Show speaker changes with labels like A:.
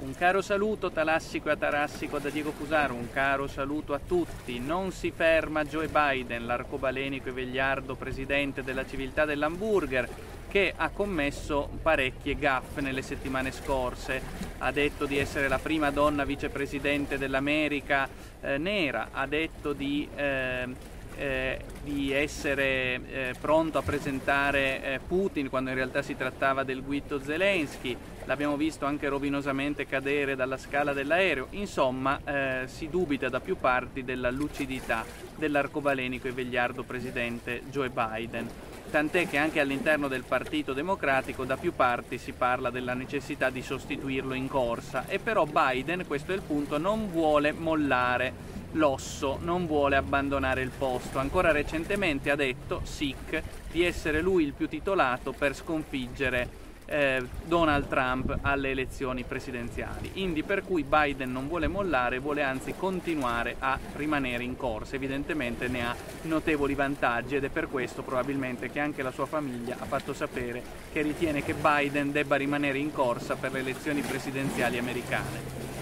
A: Un caro saluto talassico e atarassico da Diego Fusaro, un caro saluto a tutti. Non si ferma Joe Biden, l'arcobalenico e vegliardo presidente della civiltà dell'hamburger, che ha commesso parecchie gaffe nelle settimane scorse. Ha detto di essere la prima donna vicepresidente dell'America nera, ha detto di essere pronto a presentare Putin quando in realtà si trattava del guitto Zelensky. L'abbiamo visto anche rovinosamente cadere dalla scala dell'aereo. Insomma, si dubita da più parti della lucidità dell'arcobalenico e vegliardo presidente Joe Biden. Tant'è che anche all'interno del Partito Democratico da più parti si parla della necessità di sostituirlo in corsa. E però Biden, questo è il punto, non vuole mollare l'osso, non vuole abbandonare il posto. Ancora recentemente ha detto, sic, di essere lui il più titolato per sconfiggere Donald Trump alle elezioni presidenziali. Indi per cui Biden non vuole mollare, vuole anzi continuare a rimanere in corsa. Evidentemente ne ha notevoli vantaggi ed è per questo probabilmente che anche la sua famiglia ha fatto sapere che ritiene che Biden debba rimanere in corsa per le elezioni presidenziali americane.